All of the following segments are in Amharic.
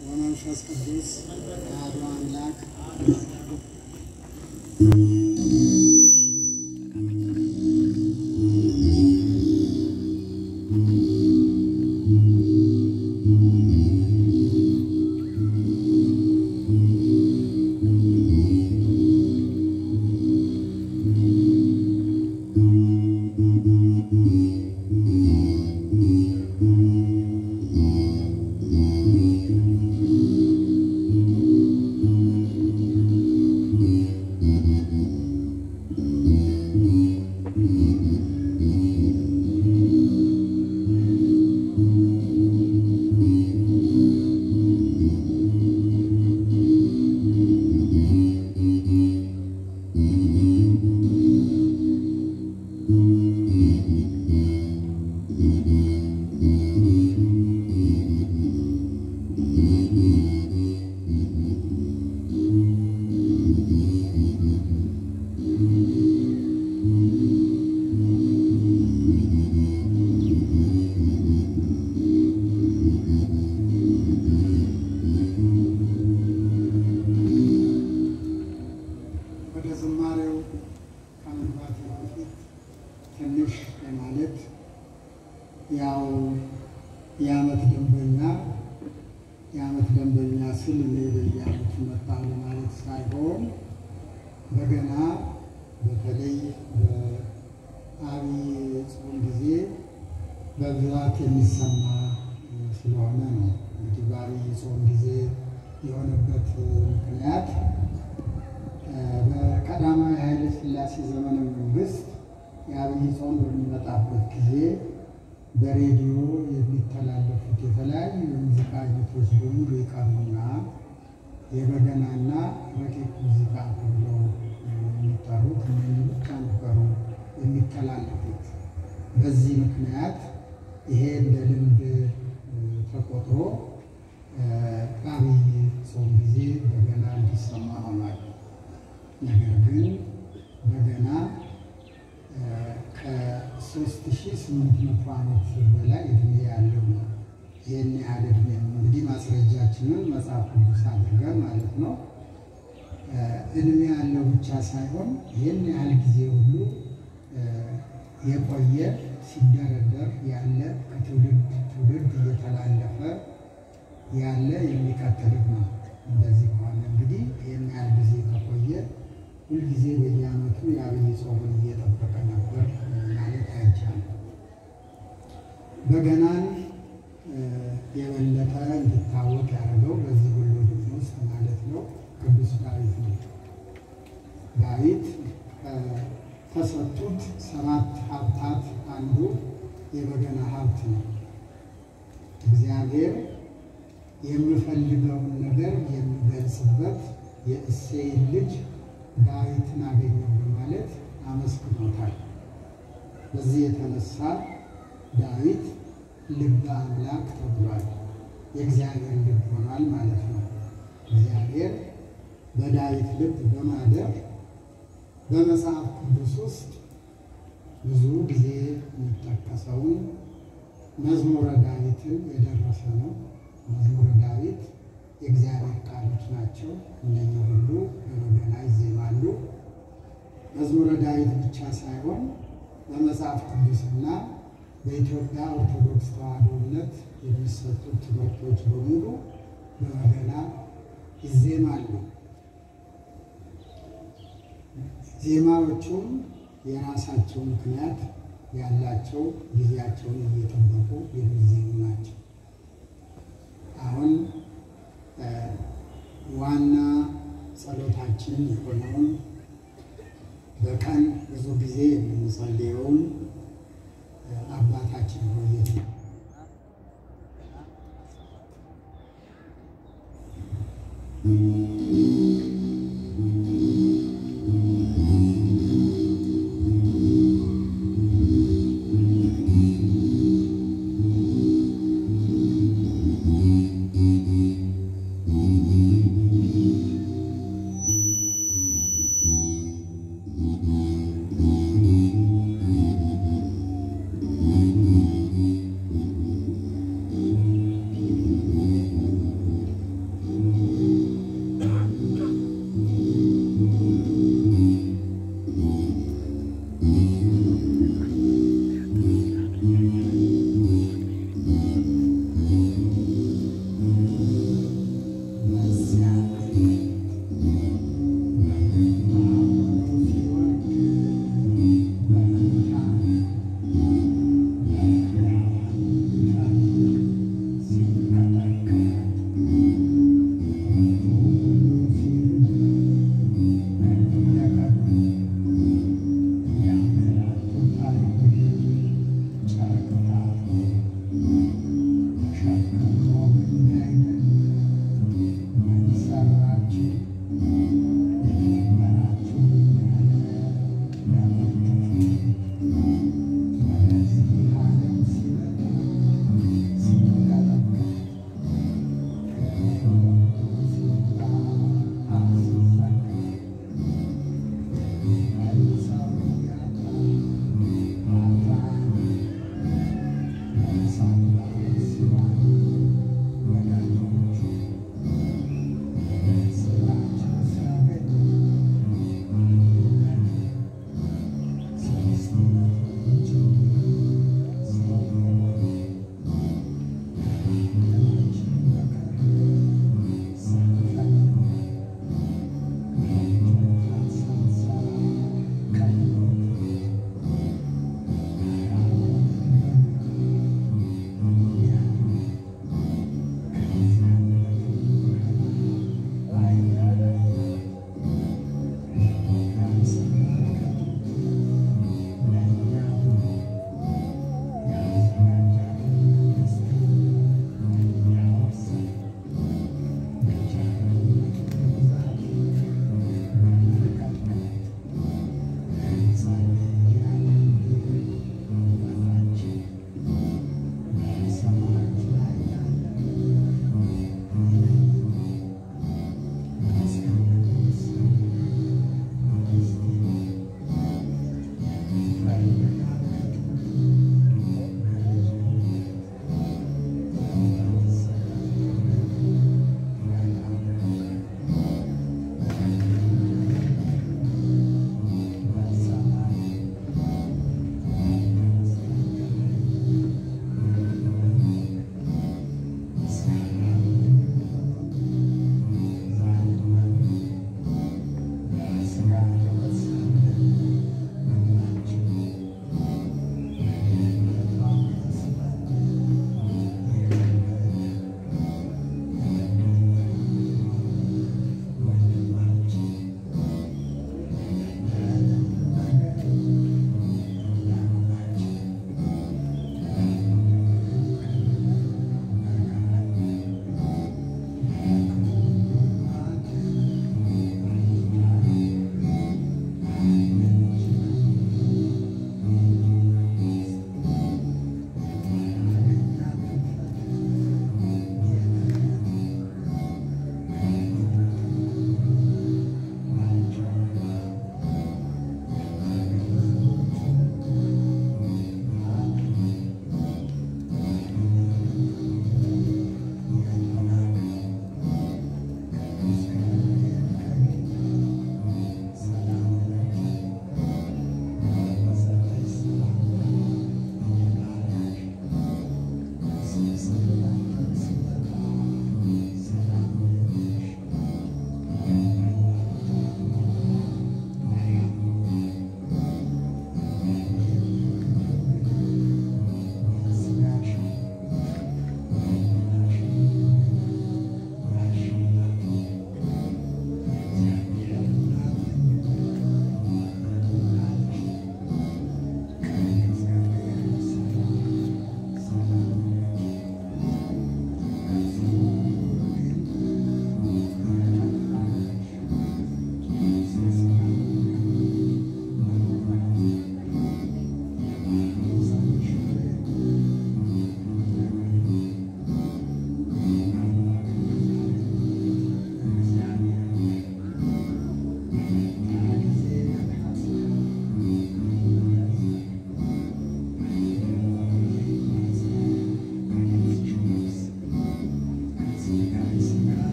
ወመንፈስ ቅዱስ አሐዱ አምላክ የዓመት ደንበኛ ስል ለያሉት መጣው ማለት ሳይሆን በገና በተለይ በአብይ ጾም ጊዜ በብዛት የሚሰማ ስለሆነ ነው። እንግዲህ በአብይ ጾም ጊዜ የሆነበት ምክንያት በቀዳማዊ ኃይለ ሥላሴ ዘመነ መንግስት የአብይ ጾም በሚመጣበት ጊዜ በሬዲዮ የሚተላለፉት የተለያዩ የሙዚቃ አይነቶች በሙሉ ይቀርቡና የበገናና ረቂቅ ሙዚቃ ተብለው የሚጠሩት እነዚህ ብቻ ነበሩ የሚተላለፉት። በዚህ ምክንያት ይሄ እንደ ልምድ ተቆጥሮ በአብይ ጾም ጊዜ በገና እንዲሰማ ሆኗል። ነገር ግን በገና ከ3800 ዓመት በላይ እድሜ ያለው ነው። ይሄን ያህል እድሜ እንግዲህ ማስረጃችንን መጽሐፍ ቅዱስ አድርገን ማለት ነው። እድሜ ያለው ብቻ ሳይሆን ይሄን ያህል ጊዜ ሁሉ የቆየ ሲደረደር ያለ ከትውልድ ትውልድ እየተላለፈ ያለ የሚቀጥል ነው። እንደዚህ ከሆነ እንግዲህ ይሄን ያህል ጊዜ ከቆየ ሁል ጊዜ በየዓመቱ የአብይ ጾምን እየጠበቀ ነበር ማለት አይቻልም። በገናን የበለጠ እንዲታወቅ ያደረገው በዚህ ሁሉ ውስጥ ማለት ነው ቅዱስ ዳዊት ነው። ዳዊት ከሰጡት 7 ሀብታት አንዱ የበገና ሀብት ነው። እግዚአብሔር የምፈልገውን ነገር የሚገልጽበት የእሴይን ልጅ ዳዊትን አገኘው በማለት አመስግኖታል። በዚህ የተነሳ ዳዊት ልበ አምላክ ተብሏል። የእግዚአብሔር ልብ ሆኗል ማለት ነው። እግዚአብሔር በዳዊት ልብ በማደር በመጽሐፍ ቅዱስ ውስጥ ብዙ ጊዜ የሚጠቀሰውን መዝሙረ ዳዊትን የደረሰ ነው። መዝሙረ ዳዊት የእግዚአብሔር ቃሎች ናቸው። እነኚህ ሁሉ በበገና ይዜማሉ። መዝሙረ ዳዊት ብቻ ሳይሆን በመጽሐፍ ቅዱስና በኢትዮጵያ ኦርቶዶክስ ተዋሕዶ እምነት የሚሰጡት ትምህርቶች በሙሉ በበገና ይዜማሉ። ዜማዎቹም የራሳቸው ምክንያት ያላቸው ጊዜያቸውን እየጠበቁ የሚዜሙ ናቸው። አሁን ዋና ጸሎታችን የሆነውን በቀን ብዙ ጊዜ የምንጸልየውን አባታችን ሆይ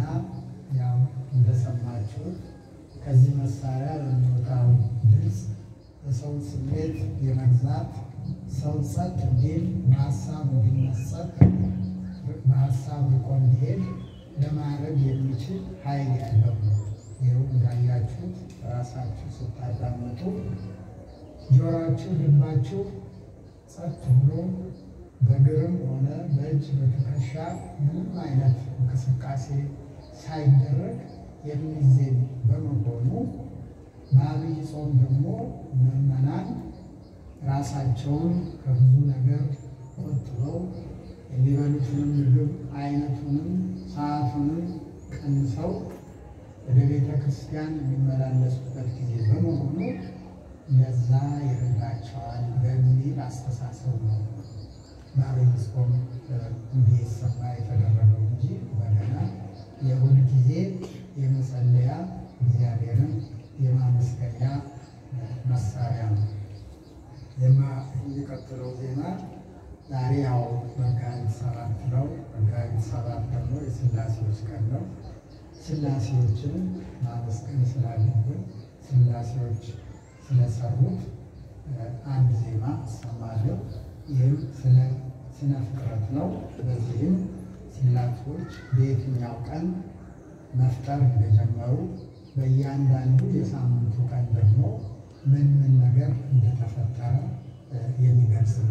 ያው እንደሰማችሁት ከዚህ መሳሪያ የሚወጣው ድምፅ የሰው ስሜት የመግዛት ሰው ጸጥ እንዲል በሀሳብ እንዲመሰጥ በሀሳብ ርቆ እንዲሄድ ለማድረግ የሚችል ኃይል ያለው ነው። ይኸው እንዳያችሁት ራሳችሁ ስታዳምጡ ጆሮአችሁ ልባችሁ ጸጥ ብሎ በእግርም ሆነ በእጅ በትከሻ ምንም አይነት እንቅስቃሴ ሳይደረግ የሚዜም በመሆኑ በአብይ ጾም ደግሞ ምዕመናን ራሳቸውን ከብዙ ነገር ቆጥበው የሚበሉትንም ምግብ አይነቱንም ሰዓቱንም ቀንሰው ወደ ቤተ ክርስቲያን የሚመላለሱበት ጊዜ በመሆኑ ለዛ ይረዳቸዋል በሚል አስተሳሰብ ነው በአብይ ጾም እንዲሰማ የተደረገው እንጂ በገና የሁል ጊዜ የመጸለያ እግዚአብሔርን የማመስገኛ መሳሪያ ነው። የሚቀጥለው ዜማ ዛሬ ያው መጋቢት 7 ነው። መጋቢት 7 ደግሞ የሥላሴዎች ቀን ነው። ሥላሴዎችን ማመስገን ስላለብን ሥላሴዎች ስለሰሩት አንድ ዜማ እሰማለሁ። ይህም ስነ ፍጥረት ነው። በዚህም ሥላሴዎች በየትኛው ቀን መፍጠር እንደጀመሩ በእያንዳንዱ የሳምንቱ ቀን ደግሞ ምን ነገር እንደተፈጠረ የሚገልጽ ነው።